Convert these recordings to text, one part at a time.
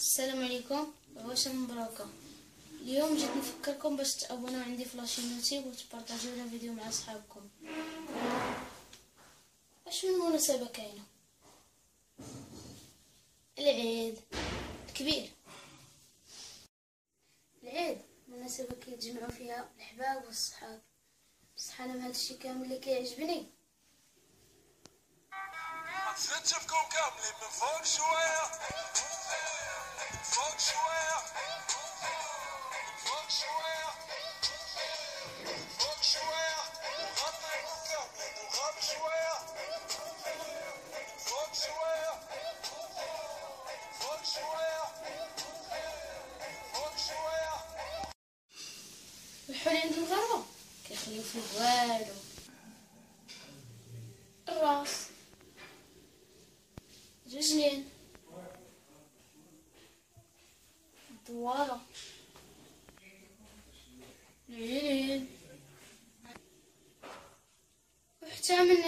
السلام عليكم وعشرة مبروكة. اليوم جيت نفكركم باش تابوناو عندي في لاشين يوتيوب وتبارطاجيو الفيديو مع صحابكم. اش من مناسبة كاينة؟ العيد الكبير. العيد مناسبة كيتجمعوا فيها الأحباب والصحاب، بصح أنا من هادشي كامل اللي كيعجبني نشوفكم كاملين من فوق شوية فوق شوية فوق شوية فوق شوية غطيكم كاملين وغاب شوية فوق شوية فوق شوية فوق شوية. الحلي عند المغاربة كيخليو فيه والو، الراس، الرجلين، الدوارة، العينين، وحتى من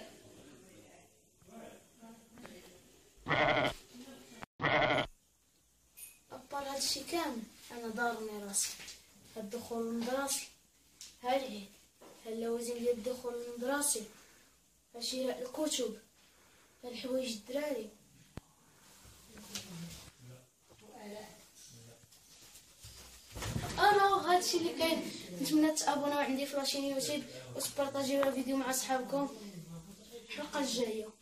أبار هادشي كامل أنا ضارني راسي. ها الدخول لمدراسي، ها العيد، ها اللوازم ديال الدخول لمدراسي، ها شراء الكتب، ها الحوايج الدراري. الوغ هادشي اللي كاين. نتمنى تابوناو عندي في لاشين يوتيوب وتبارطاجيو الفيديو مع صحابكم. الحلقة الجاية.